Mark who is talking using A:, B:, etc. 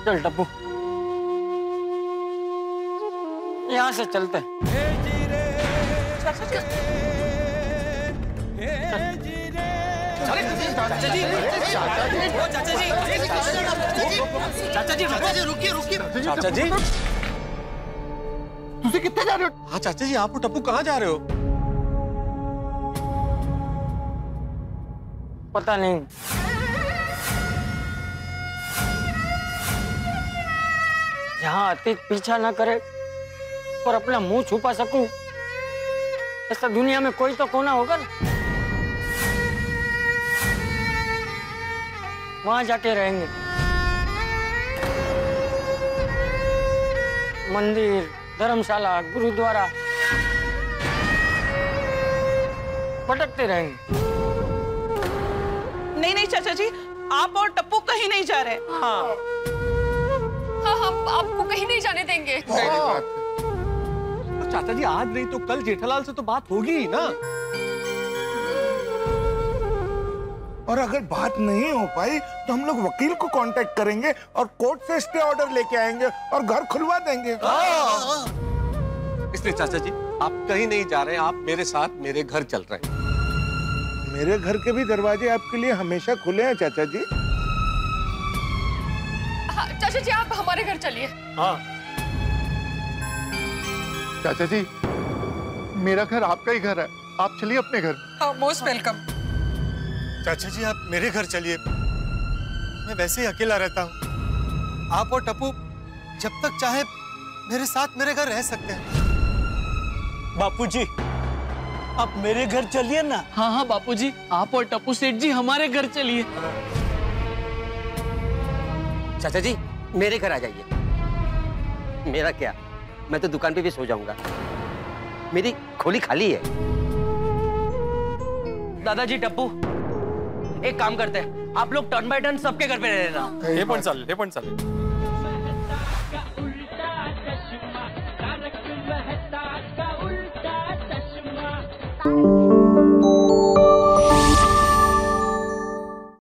A: चल टप्पू, यहाँ से चलते हैं।
B: चाचा जी,
C: रुकिए। चाचा जी
D: तुझे कितने जा रहे हो?
C: हाँ चाचा जी, आप और टप्पू कहाँ जा रहे हो?
A: पता नहीं। जहाँ अतीत पीछा ना करे और अपना मुंह छुपा सकूं, ऐसा दुनिया में कोई तो कोना होगा ना। वहां जाके रहेंगे। मंदिर, धर्मशाला, गुरुद्वारा भटकते रहेंगे।
B: नहीं चाचा जी, आप और टप्पू कहीं नहीं जा रहे। हाँ,
E: हम आपको कहीं नहीं जाने देंगे।
C: तो चाचा जी, आज नहीं तो कल जेठालाल से तो बात होगी ही ना।
D: और अगर बात नहीं हो पाई तो हम लोग वकील को कांटेक्ट करेंगे और कोर्ट से स्टे ऑर्डर लेके आएंगे और घर खुलवा देंगे।
C: इसलिए चाचा जी, आप कहीं नहीं जा रहे हैं, आप मेरे साथ मेरे घर चल रहे हैं।
D: मेरे घर के भी दरवाजे आपके लिए हमेशा खुले हैं चाचा जी।
E: हाँ, चाचा जी, आप हमारे घर चलिए।
C: हाँ
F: चाचा जी, मेरा घर आपका ही घर है, आप चलिए अपने घर।
B: Most welcome.
C: चाचा जी, आप मेरे घर चलिए, मैं वैसे ही अकेला रहता हूँ। आप और टप्पू जब तक चाहे मेरे साथ मेरे घर रह सकते हैं।
G: बापूजी, आप मेरे घर चलिए ना।
H: हाँ बापूजी, आप और टप्पू सेठ जी हमारे घर चलिए।
I: चाचा जी, मेरे घर आ जाइए। मेरा क्या, मैं तो दुकान पे भी सो जाऊंगा, मेरी खोली खाली है।
H: दादाजी, टप्पू, एक काम करते हैं, आप लोग टर्न बाय टर्न सबके घर पे रह लेना।
C: हे पण चालेल।